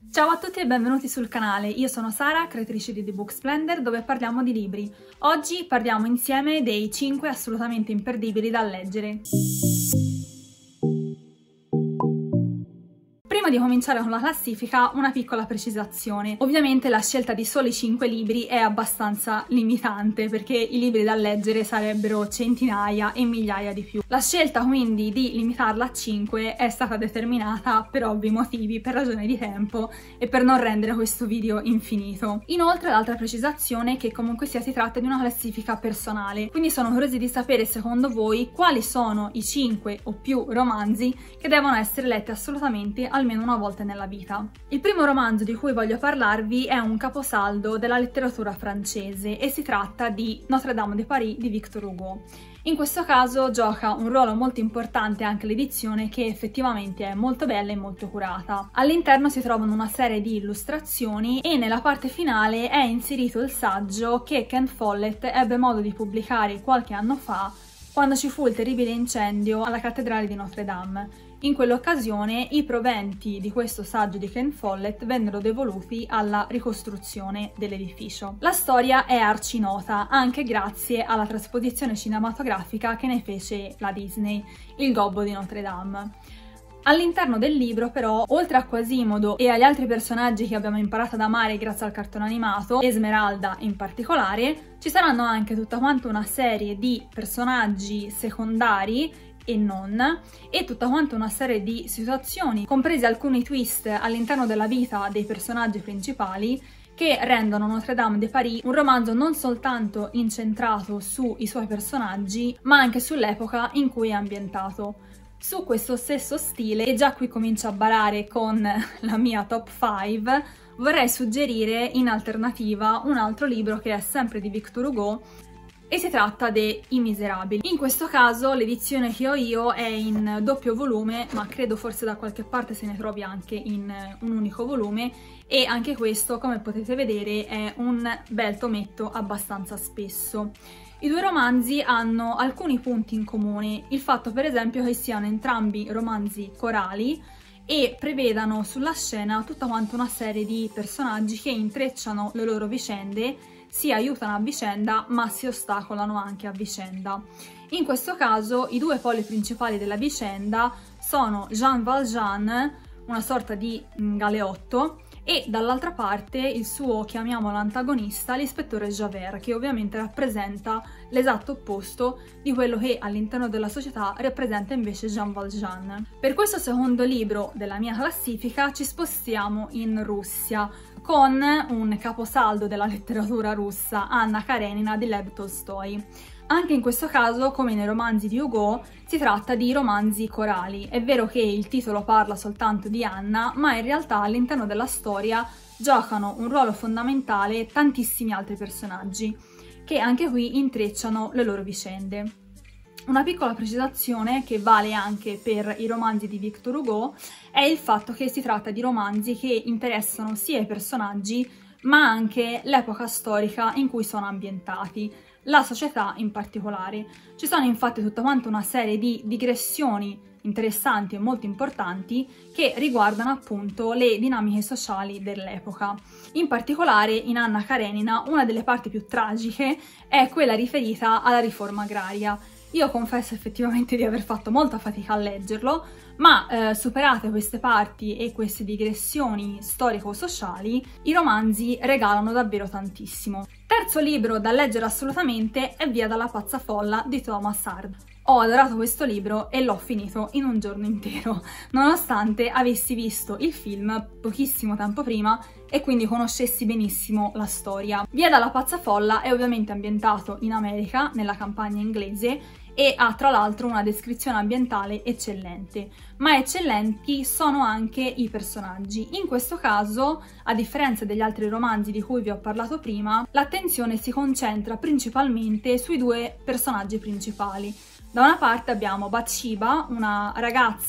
Ciao a tutti e benvenuti sul canale, io sono Sara, creatrice di The Book Splendor, dove parliamo di libri. Oggi parliamo insieme dei 5 assolutamente imperdibili da leggere. Prima di cominciare con la classifica, una piccola precisazione. Ovviamente la scelta di soli 5 libri è abbastanza limitante, perché i libri da leggere sarebbero centinaia e migliaia di più. La scelta quindi di limitarla a 5 è stata determinata per ovvi motivi, per ragione di tempo e per non rendere questo video infinito. Inoltre l'altra precisazione è che comunque sia si tratta di una classifica personale, quindi sono curiosa di sapere secondo voi quali sono i 5 o più romanzi che devono essere letti assolutamente almeno una volta nella vita. Il primo romanzo di cui voglio parlarvi è un caposaldo della letteratura francese e si tratta di Notre Dame de Paris di Victor Hugo. In questo caso gioca un ruolo molto importante anche l'edizione, che effettivamente è molto bella e molto curata. All'interno si trovano una serie di illustrazioni e nella parte finale è inserito il saggio che Ken Follett ebbe modo di pubblicare qualche anno fa, quando ci fu il terribile incendio alla cattedrale di Notre Dame. In quell'occasione i proventi di questo saggio di Ken Follett vennero devoluti alla ricostruzione dell'edificio. La storia è arcinota anche grazie alla trasposizione cinematografica che ne fece la Disney, Il Gobbo di Notre Dame. All'interno del libro però, oltre a Quasimodo e agli altri personaggi che abbiamo imparato ad amare grazie al cartone animato, Esmeralda in particolare, ci saranno anche tutta quanta una serie di personaggi secondari e non, e tutta quanta una serie di situazioni, compresi alcuni twist all'interno della vita dei personaggi principali, che rendono Notre Dame de Paris un romanzo non soltanto incentrato sui suoi personaggi, ma anche sull'epoca in cui è ambientato. Su questo stesso stile, e già qui comincio a barare con la mia top 5, vorrei suggerire in alternativa un altro libro che è sempre di Victor Hugo, e si tratta di I Miserabili. In questo caso l'edizione che ho io è in doppio volume, ma credo forse da qualche parte se ne trovi anche in un unico volume, e anche questo, come potete vedere, è un bel tometto abbastanza spesso. I due romanzi hanno alcuni punti in comune, il fatto per esempio che siano entrambi romanzi corali e prevedano sulla scena tutta quanta una serie di personaggi che intrecciano le loro vicende, si aiutano a vicenda ma si ostacolano anche a vicenda. In questo caso i due poli principali della vicenda sono Jean Valjean, una sorta di galeotto, e dall'altra parte il suo, chiamiamolo antagonista, l'ispettore Javert, che ovviamente rappresenta l'esatto opposto di quello che all'interno della società rappresenta invece Jean Valjean. Per questo secondo libro della mia classifica ci spostiamo in Russia, con un caposaldo della letteratura russa, Anna Karenina di Lev Tolstoi. Anche in questo caso, come nei romanzi di Hugo, si tratta di romanzi corali. È vero che il titolo parla soltanto di Anna, ma in realtà all'interno della storia giocano un ruolo fondamentale tantissimi altri personaggi, che anche qui intrecciano le loro vicende. Una piccola precisazione che vale anche per i romanzi di Victor Hugo è il fatto che si tratta di romanzi che interessano sia i personaggi, ma anche l'epoca storica in cui sono ambientati, la società in particolare. Ci sono infatti tutta quanta una serie di digressioni interessanti e molto importanti che riguardano appunto le dinamiche sociali dell'epoca. In particolare in Anna Karenina una delle parti più tragiche è quella riferita alla riforma agraria. Io confesso effettivamente di aver fatto molta fatica a leggerlo, ma superate queste parti e queste digressioni storico-sociali, i romanzi regalano davvero tantissimo. Terzo libro da leggere assolutamente è Via dalla pazza folla di Thomas Hardy. Ho adorato questo libro e l'ho finito in un giorno intero, nonostante avessi visto il film pochissimo tempo prima e quindi conoscessi benissimo la storia. Via dalla pazza folla è ovviamente ambientato in America, nella campagna inglese, e ha tra l'altro una descrizione ambientale eccellente, ma eccellenti sono anche i personaggi. In questo caso, a differenza degli altri romanzi di cui vi ho parlato prima, l'attenzione si concentra principalmente sui due personaggi principali. Da una parte abbiamo Bathsheba, una ragazza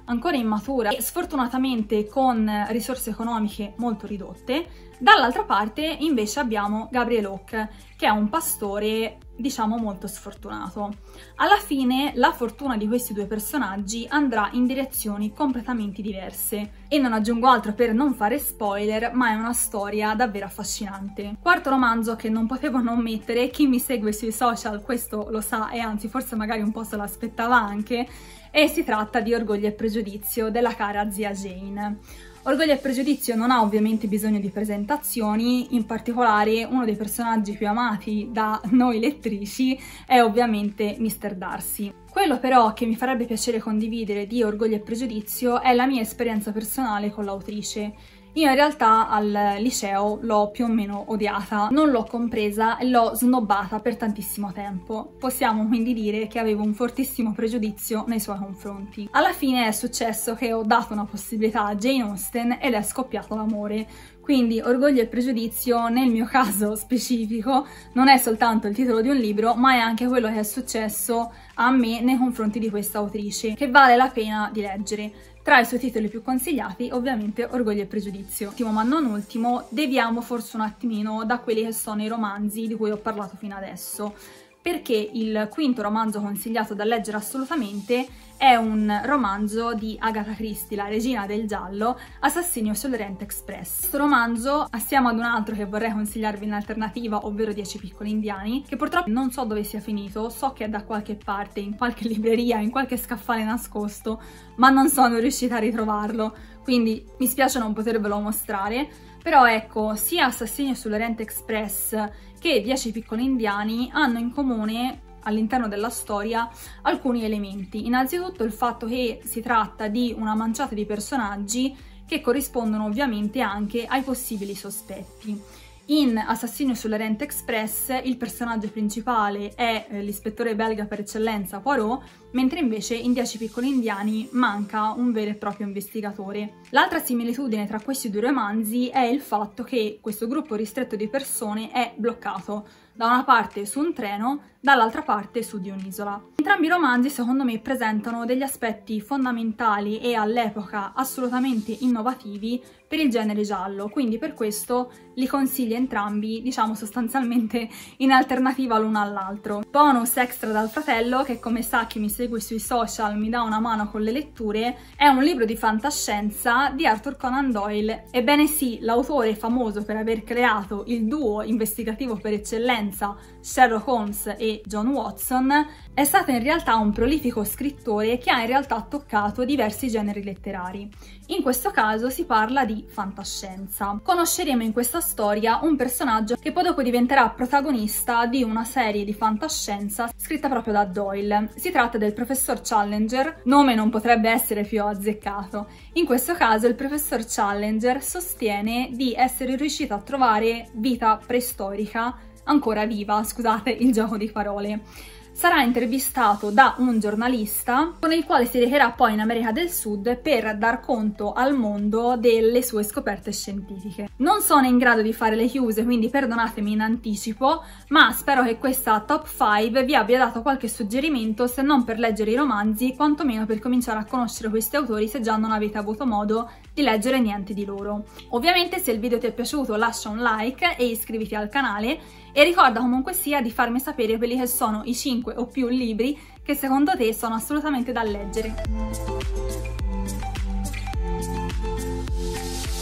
ancora immatura e sfortunatamente con risorse economiche molto ridotte. Dall'altra parte invece abbiamo Gabriel Hawke, che è un pastore, diciamo, molto sfortunato. Alla fine la fortuna di questi due personaggi andrà in direzioni completamente diverse e non aggiungo altro per non fare spoiler, ma è una storia davvero affascinante. Quarto romanzo che non potevo non mettere, chi mi segue sui social questo lo sa e anzi forse magari un po' se l'aspettava anche, e si tratta di Orgoglio e Pregiudizio della cara zia Jane. Orgoglio e Pregiudizio non ha ovviamente bisogno di presentazioni, in particolare uno dei personaggi più amati da noi lettrici è ovviamente Mr. Darcy. Quello però che mi farebbe piacere condividere di Orgoglio e Pregiudizio è la mia esperienza personale con l'autrice. Io in realtà al liceo l'ho più o meno odiata, non l'ho compresa e l'ho snobbata per tantissimo tempo. Possiamo quindi dire che avevo un fortissimo pregiudizio nei suoi confronti. Alla fine è successo che ho dato una possibilità a Jane Austen ed è scoppiato l'amore. Quindi Orgoglio e Pregiudizio, nel mio caso specifico, non è soltanto il titolo di un libro, ma è anche quello che è successo a me nei confronti di questa autrice, che vale la pena di leggere. Tra i suoi titoli più consigliati, ovviamente, Orgoglio e Pregiudizio. Ultimo ma non ultimo, deviamo forse un attimino da quelli che sono i romanzi di cui ho parlato fino adesso, perché il quinto romanzo consigliato da leggere assolutamente è un romanzo di Agatha Christie, la regina del giallo, Assassinio sull'Orient Express. Questo romanzo, assieme ad un altro che vorrei consigliarvi in alternativa, ovvero 10 piccoli indiani, che purtroppo non so dove sia finito, so che è da qualche parte, in qualche libreria, in qualche scaffale nascosto, ma non sono riuscita a ritrovarlo, quindi mi spiace non potervelo mostrare. Però ecco, sia Assassinio sull'Orient Express che 10 piccoli indiani hanno in comune all'interno della storia alcuni elementi. Innanzitutto il fatto che si tratta di una manciata di personaggi che corrispondono ovviamente anche ai possibili sospetti. In Assassinio sull'Orient Express il personaggio principale è l'ispettore belga per eccellenza Poirot, mentre invece in 10 piccoli indiani manca un vero e proprio investigatore. L'altra similitudine tra questi due romanzi è il fatto che questo gruppo ristretto di persone è bloccato, da una parte su un treno, dall'altra parte su di un'isola. Entrambi i romanzi secondo me presentano degli aspetti fondamentali e all'epoca assolutamente innovativi per il genere giallo, quindi per questo li consiglio entrambi, diciamo sostanzialmente in alternativa l'uno all'altro. Bonus extra dal fratello, che come sa chi mi segue sui social mi dà una mano con le letture, è un libro di fantascienza di Arthur Conan Doyle. Ebbene sì, l'autore famoso per aver creato il duo investigativo per eccellenza Sherlock Holmes e John Watson è stato in realtà un prolifico scrittore che ha in realtà toccato diversi generi letterari. In questo caso si parla di fantascienza. Conosceremo in questa storia un personaggio che poi dopo diventerà protagonista di una serie di fantascienza scritta proprio da Doyle. Si tratta del professor Challenger, nome non potrebbe essere più azzeccato. In questo caso il professor Challenger sostiene di essere riuscito a trovare vita preistorica ancora viva, scusate il gioco di parole. Sarà intervistato da un giornalista con il quale si recherà poi in America del Sud per dar conto al mondo delle sue scoperte scientifiche. Non sono in grado di fare le chiuse, quindi perdonatemi in anticipo, ma spero che questa top 5 vi abbia dato qualche suggerimento, se non per leggere i romanzi, quantomeno per cominciare a conoscere questi autori se già non avete avuto modo di leggere niente di loro. Ovviamente se il video ti è piaciuto lascia un like e iscriviti al canale e ricorda comunque sia di farmi sapere quelli che sono i 5 o più libri che secondo te sono assolutamente da leggere.